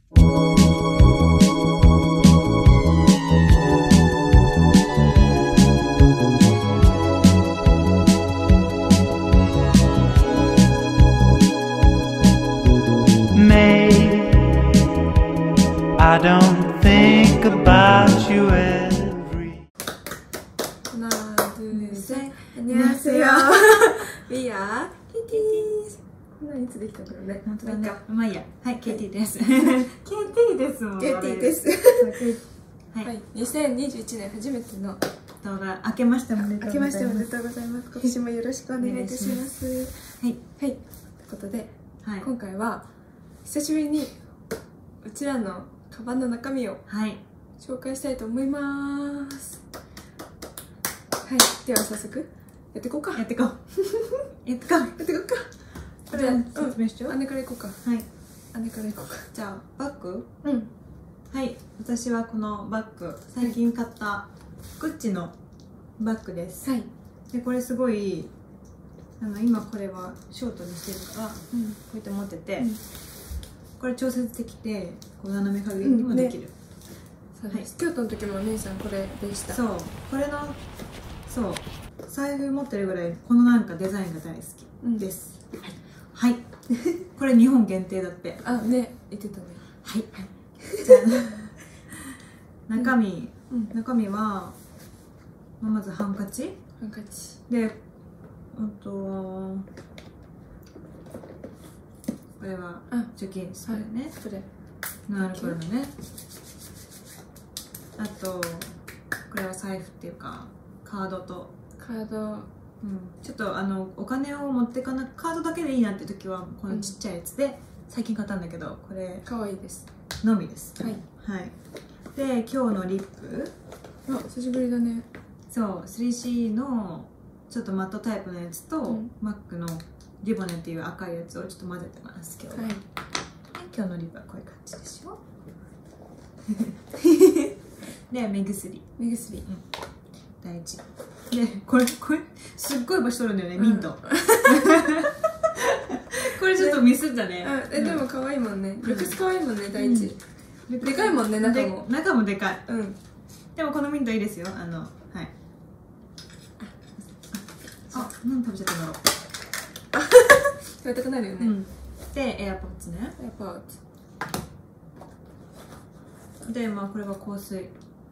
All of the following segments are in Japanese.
I don't think about you every. 하나, 둘, 셋. 안녕하세요. We are KT's. こんなにいつできたんだろうね。 本当だね。まあいいや。はい、KT です。KT ですもん。 KT です。 はい。 2021年初めての動画明けましておめでとうございます。 明けましておめでとうございます。今年もよろしくお願いいたします。はい。はい。ということで、今回は久しぶりにうちらのカバンの中身を紹介したいと思います。はい、では早速やっていこうか。 やっていこう。やっていこうか。 これ説明しよう。 姉からいこうか。はい。姉からいこうか。 じゃあバッグ？ うん。 はい。私はこのバッグ最近買ったグッチのバッグです。はい。でこれすごい今これはショートにしてるからこうやって持ってて。これ調節できてこう斜め加減にもできる。 そうです。京都の時もお姉さんこれでした。 そうこれのそう財布持ってるぐらいこのなんかデザインが大好きです。はいこれ日本限定だって。 あね言ってたね。 はいじゃあ中身はまずハンカチでこれは除菌スプレーね。スプレーノンアルコールのね。あとこれは財布っていうかカードとちょっとお金を持ってかなカードだけでいいなって時はこのちっちゃいやつで最近買ったんだけどこれ可愛いですのみです。はいで今日のリップ久しぶりだね。 そう 3C のちょっとマットタイプのやつとマックのリボネっていう赤いやつをちょっと混ぜてます今日は。今日のリップはこういう感じでしょ。で目薬大事でこれすっごい場所取るんだよね。ミントこれちょっとミスったね。 でも可愛いもんね。ルックス可愛いもんね。第一でかいもんね。 中もでかい。でもこのミントいいですよ。はい何食べちゃったんだろう。 食べたくなるよね。 でエアポッツね。 エアポッツでこれは香水。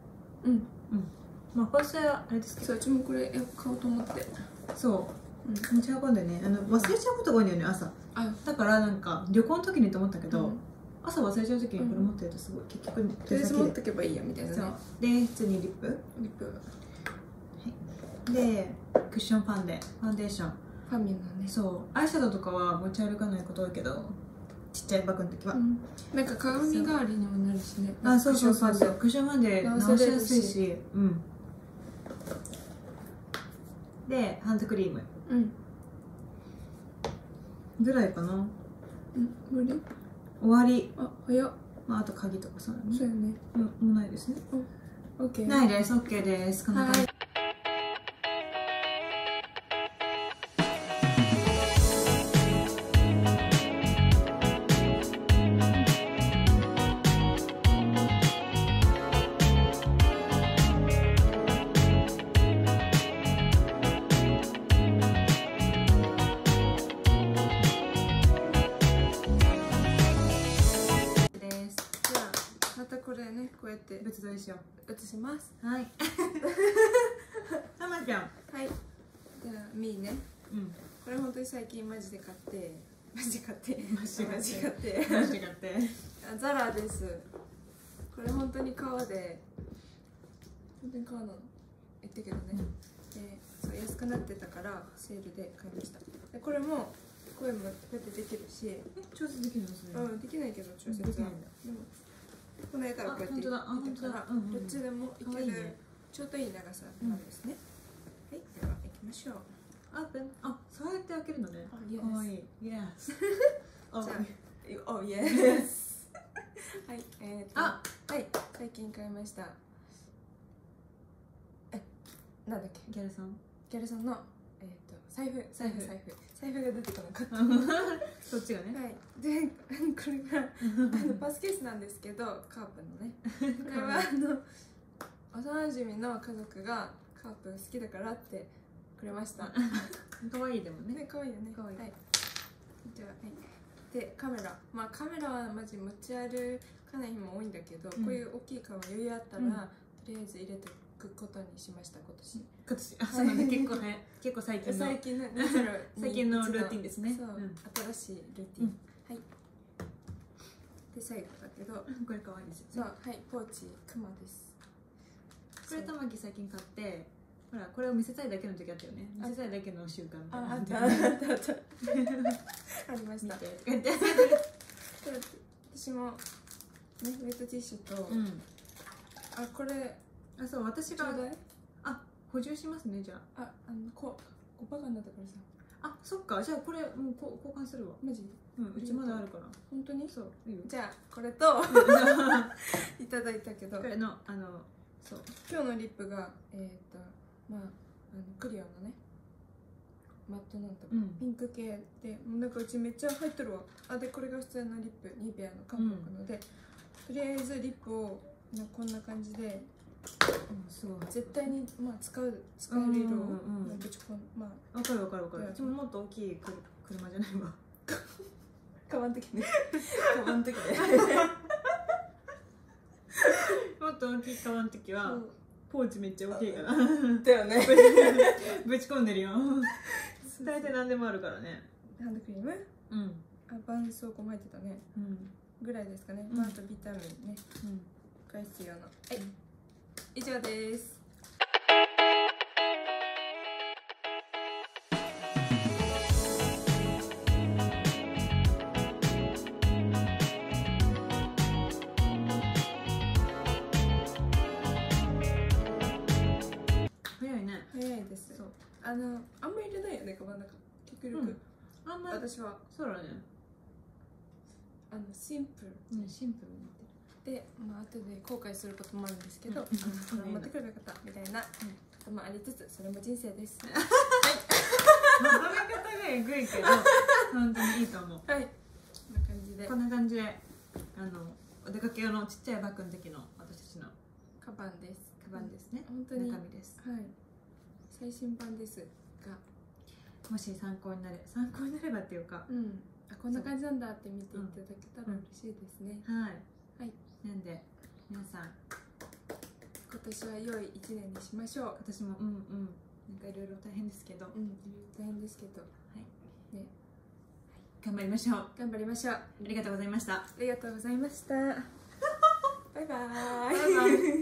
香水はあれですけど、 そううちもこれ買おうと思って。 そう持ち運んでね忘れちゃうことが多いんだよね朝。だからなんか旅行の時にと思ったけど朝忘れちゃう時にこれ持ってるとすごい結局とりあえず持ってけばいいやみたいなね。 で普通にリップでクッションファンデーションファミのね。 そうアイシャドウとかは持ち歩かないこと多いけどちっちゃいバッグの時はなんか鏡代わりにもなるしね。 そうクッションファンデ直しやすいしでハンドクリームぐらいかな。終わり。 早っ。 あと鍵とかそうだね。 そうよね。 もうないですね。ないです。OK です。こんな感じ。 これねこうやって別撮りしよう。 写します。 はい。たまちゃん。 はい。じゃあみーね。これ本当に最近マジで買ってザラです。これ本当に革で本当に革なの言ったけどね。そう安くなってたからセールで買いました。でこれも声もこうやってできるし。 調節できるのそれ？ できないけど調節は。でもこの間からこうやって入れたらどっちでもいけるちょうどいい長さなんですね。はい、では行きましょう。 オープン。そうやって開けるのね。かわいい。Yes。 Oh yes。はい、はい最近買いました。なんだっけ？ ギャルさんの財布が出てこなかったそっちがね。 はい。でこれがパスケースなんですけど、カープのね。これは幼馴染の家族がカープ好きだからってくれました。 可愛いでもね。 可愛いよね。はい。じゃあ、はい。でカメラ、まあカメラはマジ持ち歩かない日も多いんだけど、こういう大きいカバン余裕あったら、とりあえず入れておくことにしました。今年。 あ、そうなんだ。結構最近の最近のルーティンですね。 そう、新しいルーティン。はい。で最後だけど、 これ可愛いですよ。 そう、はい、ポーチクマです。 これ玉木最近買って、ほらこれを見せたいだけの時あったよね。見せたいだけの習慣みたいな。 あったありました。私もね、ウェットティッシュと、あ、これ、 あ、そう、私が補充しますね。じゃあ、 バカになったからさ。 あ、そっか。じゃあこれもう交換するわ。 マジ？ うちまだあるから。 本当に？ そう。 じゃあこれといただいたけど、 これのそう、 今日のリップがまあクリアのねマットなんとか、ピンク系で、なんかうちめっちゃ入ってるわ。あ、でこれが普通のリップ、ニベアの韓国ので、とりあえずリップをこんな感じで、すごい絶対にまあ使える色をぶち込ん、まあわかる。うちももっと大きい車じゃないわ。 カバン的ね。カバン的ね。 もっと大きいカバンの時はポーチめっちゃ大きいからだよね。 ぶち込んでるよ。大体何でもあるからね。 ハンドクリーム、絆創膏も入ってたね、ぐらいですかね。あとビタミンねが必要な。はい、以上です。早いです。そう、あんまり入れないよね、カバンの中。極力、あんまり私はそうだね。 シンプルになってる。で、まあ後で後悔することもあるんですけど、これ持ってくればよかったみたいなこともありつつ、それも人生です。はい。 まとめ方がえぐいけど、本当にいいと思う。 はい。こんな感じで。 こんな感じで、お出かけ用のちっちゃいバッグの時の私たちのカバンです。 カバンですね。 本当に中身です。 はい。最新版ですが、 もし参考になればっていうか、 こんな感じなんだって見ていただけたら嬉しいですね。 はい。なんで皆さん今年は良い1年にしましょう。 今年もなんかいろいろ大変ですけど、 大変ですけど、ね、 頑張りましょう。 頑張りましょう。 ありがとうございました。 ありがとうございました。バイバーイ。 バイバイ。